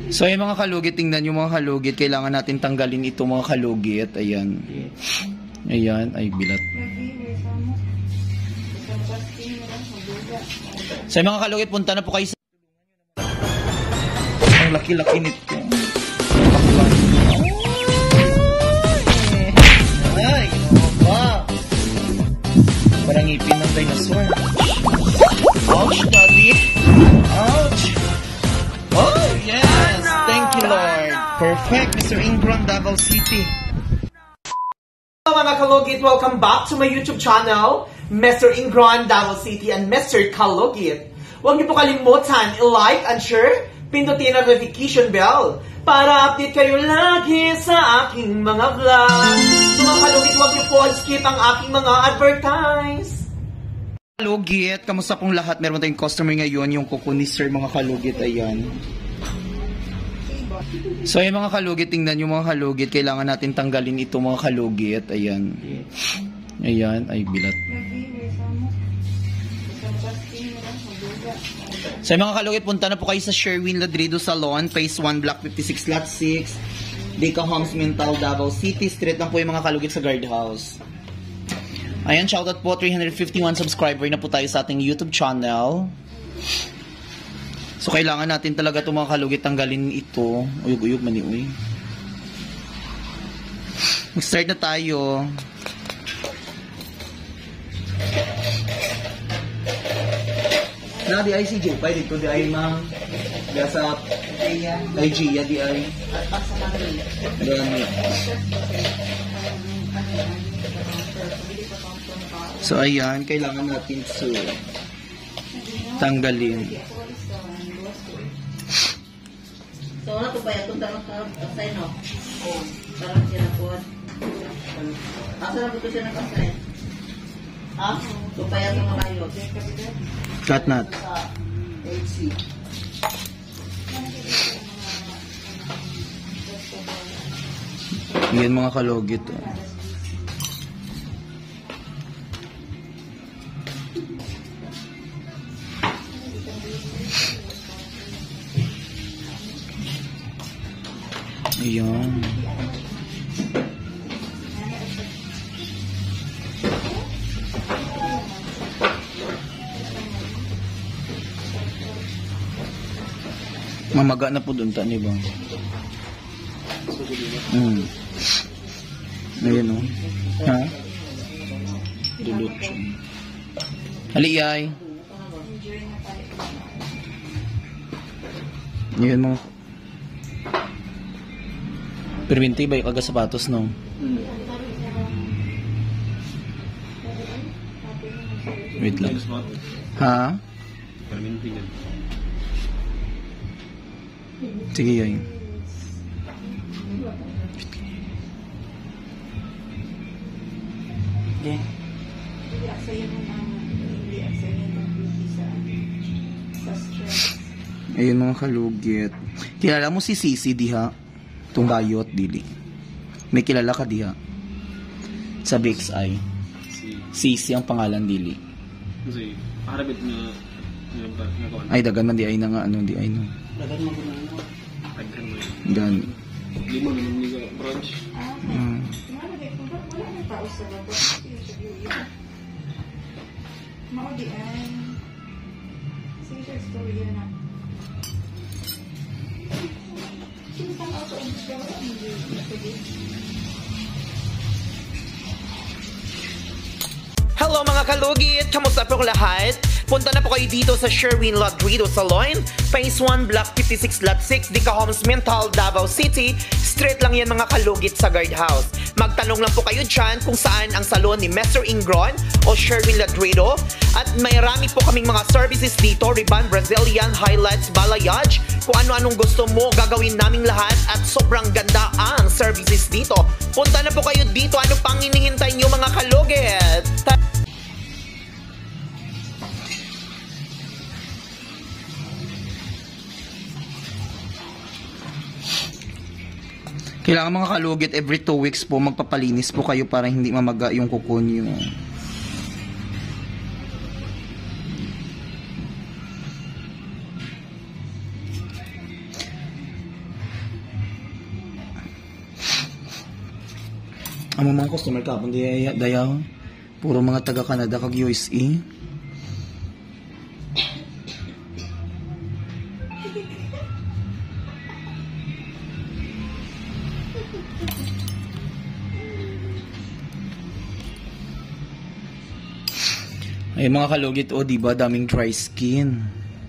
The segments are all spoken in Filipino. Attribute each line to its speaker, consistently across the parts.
Speaker 1: So yung mga kalugit, tingnan yung mga kalugit. Kailangan natin tanggalin ito mga kalugit. Ayan. Ayan. Ay, bilat. So yung mga kalugit, punta na po kayo sa... Ang laki-laki nito. Ay, wow. Parang ngipin ng dinosaur. Ouch, daddy. Ouch. Oh, yes. Thank you, Lord. Perfect, Mr. Ingron, Davao City.
Speaker 2: Hello mga kalugit, welcome back to my YouTube channel, Mr. Ingron, Davao City, and Mr. Kalugit. Huwag niyo po kalimutan i-like and share, pindutin ang notification bell para update kayo lagi sa aking mga vlog. So mga kalugit, huwag niyo po skip ang aking mga advertise.
Speaker 1: Kalugit, kamusta pong lahat? Meron tayong customer ngayon, yung kuko ni Sir mga kalugit, ayan. So yung mga kalugit, tingnan yung mga kalugit, kailangan natin tanggalin ito mga kalugit, ayan. Ayan, ay bilat. So yung mga kalugit, punta na po kayo sa Sherwin Ladrido Salon, Phase 1, Block 56, Lot 6, Deca Homes, Mental, Davao City. Street lang po yung mga kalugit sa guardhouse. Ayan, shoutout po, 351 subscriber na po tayo sa ating YouTube channel. So, kailangan natin talaga itong mga kalugit tanggalin ito. Uyog-uyog, mani-uy. Mag-start na tayo. Na, di ay si Jupay. Dito di ay ma'am. Diya sa ay Gia, di ay. So, ayan. Kailangan natin to tanggalin.
Speaker 3: So, wala ko ba yung tarong kasay, no? Oo. Tarong siya na po. Asa na po ito siya nakasay? Ha? So, pa yung malayo.
Speaker 1: Cut nut.
Speaker 3: HC.
Speaker 1: Yan mga kalugit. Ayan. Mamaga na po doon ta, di ba? Ayan o. Ha? Dulot siya. Haliyay. Ayan mga. Perminti ba yung kagasapatos, no? Wait lang. Ha?
Speaker 4: Perminti yan.
Speaker 1: Sige, yun. Okay. Ayun mga kalugit. Kilala mo si Sisi, diha? Itong bayot, dili. May kilala ka diha? Sa BXI. Sisi ang pangalan, dili.
Speaker 4: Kasi, parabit na
Speaker 1: ay, dagan man di ay na nga, ano, di ay no.
Speaker 3: Dagan mo na ano.
Speaker 4: Dagan mo yun.
Speaker 1: Gan.
Speaker 4: Lima naman nila branch.
Speaker 2: Hello mga kalugit! Kamusta po lahat? Punta na po kayo dito sa Sherwin Ladrido Salon, Phase 1, Block 56, Lot 6, Deca Homes, Mental, Davao City. Straight lang yan mga kalugit sa guardhouse. Magtanong lang po kayo dyan kung saan ang salon ni Mr. Ingron o Sherwin Ladrido. At may rami po kaming mga services dito, Riban, Brazilian, highlights, balayage. Kung ano-anong gusto mo, gagawin naming lahat at sobrang ganda ang services dito. Punta na po kayo dito. Ano pang hinihintay nyo mga kalugit?
Speaker 1: Kailangan mga kalugit, every 2 weeks po, magpapalinis po kayo para hindi mamaga yung kuko nyo. Ang mga customer kapon dayaw. Puro mga taga Canada kag USA. Ay mga kalugit, oh, diba, daming dry skin.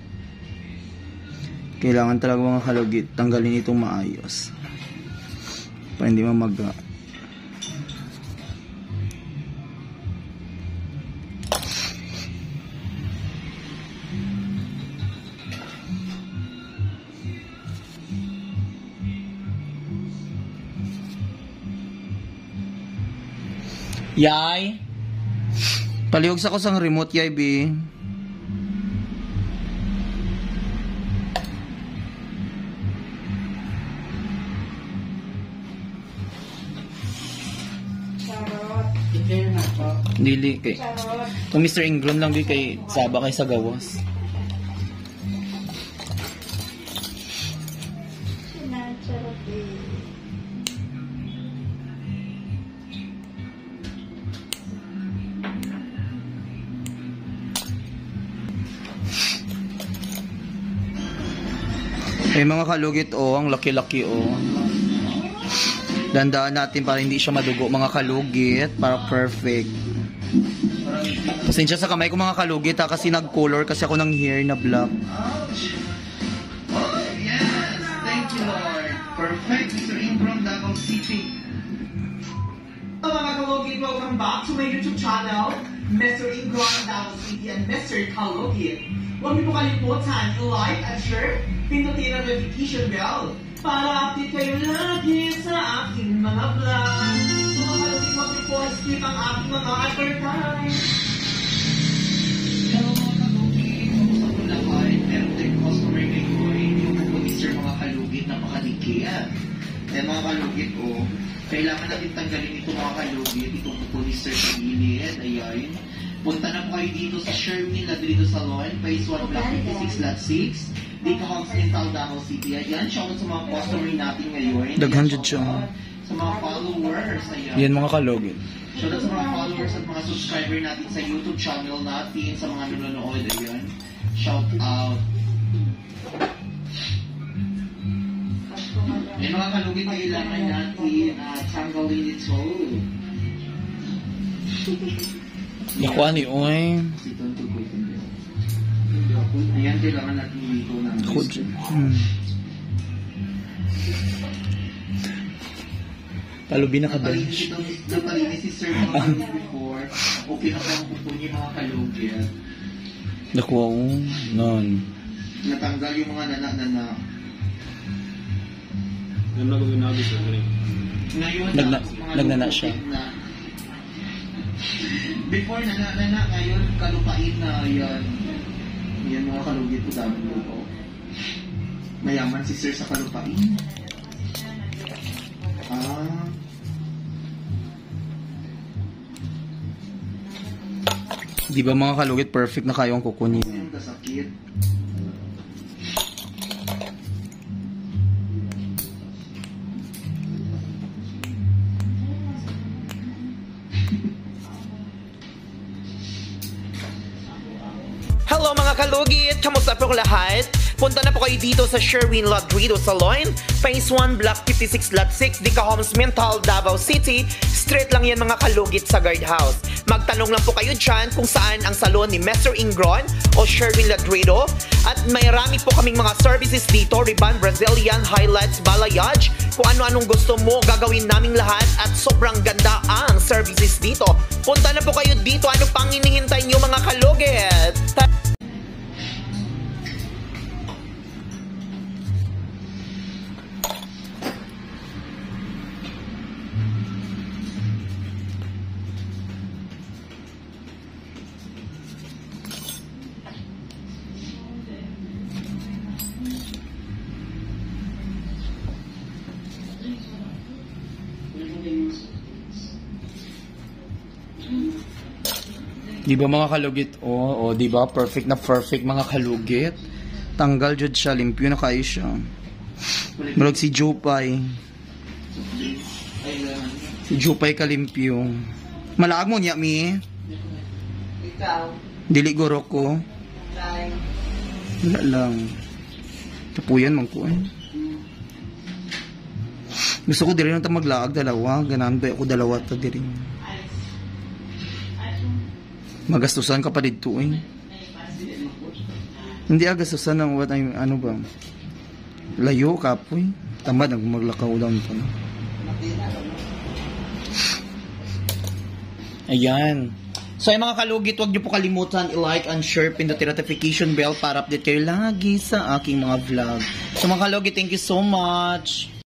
Speaker 1: Kailangan talaga mga kalugit, tanggalin itong maayos. Para hindi mamaga. Yay! Palihog sa ko sang remote, yay, B. Dili kay. Kung Mr. Ingram lang di kay Saba kay sa gawas. May mga kalugit, oh, ang laki-laki, oh. Dandaan natin para hindi siya madugo, mga kalugit, para perfect. Pasensya sa kamay ko, mga kalugit, ha, kasi nag-color kasi ako ng hair na black. Oh, yes! Thank you, Lord. Perfect, Mr. Ingram, Davao City.
Speaker 2: Hello mga kalugit, welcome back to my YouTube channel, Mr. Ingram, Davao City, and Mr. Kalugit. Huwag niyo po kalimutan i-like and share, pindutin ang notification bell para update kayo lagi sa aking mga vlog. So mga kalugit, huwag niyo po skip ang aking mga advertise.
Speaker 1: Hello mga kalugit, kamusta po lahat? Meron tayong customer ngayon, yung producer mga kalugit, napakadikit. Eh mga kalugit, oh, kailangan natin tanggalin ito mga kalugit, itong producer sa gilid, ayan. Punta na po kayo dito sa Sherwin Ladrido Salon, Phase 1, Block 56, Lot 6. Dito Homes Mental, Davao City. Ayan, shoutout sa mga customer natin ngayon.
Speaker 5: Daghan jud siya.
Speaker 1: Sa mga followers. Ayan.
Speaker 5: Yan mga kalugit.
Speaker 1: Shoutout sa mga followers at mga subscriber natin sa YouTube channel natin, sa mga nanonood. Ayan. Shout out. Ayan mga kalugit, kailangan natin tanggalin ito.
Speaker 5: Nakuha ni Oy.
Speaker 1: Ayan, kailangan natin dito ng gusto.
Speaker 5: Palubi na ka ba?
Speaker 1: Napalinis si Sir mga before. Okay na po ang pupo niya mga kalugit.
Speaker 5: Nakuha ko. Non.
Speaker 1: Natanggal yung mga nana-nana.
Speaker 4: Yan na kung ginagawa siya.
Speaker 1: Ngayon,
Speaker 5: Nagnana siya.
Speaker 1: Before nana-nana, ngayon kalupain na yan. Yan mga kalugit po dami po. Mayaman si Sir sa kalupain.
Speaker 5: Di ba mga kalugit, perfect na kayo ang kukunin.
Speaker 1: Yung kasakit.
Speaker 2: Hello mga kalugit! Kamusta po lahat? Punta na po kayo dito sa Sherwin Ladrido Salon, Phase 1, Block 56, Lot 6, Dica Homes Mental, Davao City. Straight lang yan mga kalugit sa guardhouse. Magtanong lang po kayo dyan kung saan ang salon ni Mr. Ingron o Sherwin Ladrido. At may rami po kaming mga services dito, Ribbon, Brazilian, Highlights, Balayage. Kung ano-anong gusto mo, gagawin naming lahat at sobrang ganda ang services dito. Punta na po kayo dito, ano pang hinihintay nyo mga kalugit?
Speaker 5: Di ba mga kalugit? Oh, di ba? Perfect na perfect mga kalugit. Tanggal jud siya, limpyo na kayo siya. Marag si Jopay. Si Jupay Kalimpyo. Malaag mo niya, mi?
Speaker 3: Ikaw.
Speaker 5: Dili goro ko.
Speaker 3: Try.
Speaker 5: Wala lang. Tapuyan man ko eh. Gusto ko diri nang ta maglaag dalawa. Ganahan ba ako dalawa ta diri. Magastusan ka pa dito eh. Hindi agastusan ng what I'm, ano ba? Layo kapoy. Tamad ang maglakaw down pa. Ayan.
Speaker 1: So ay mga kalugit, huwag niyo po kalimutan i-like and share, pindutin notification bell para update kayo lagi sa aking mga vlog. So mga kalugit, thank you so much.